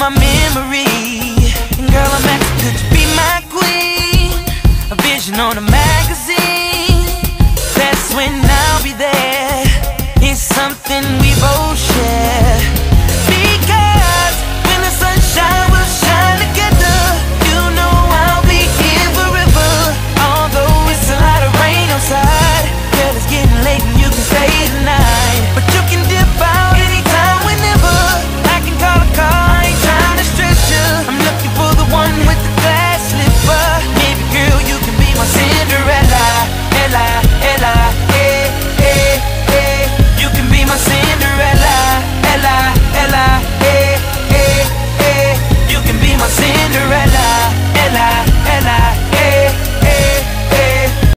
my memory. And girl, I'm asking, could you be my queen? A vision on a map.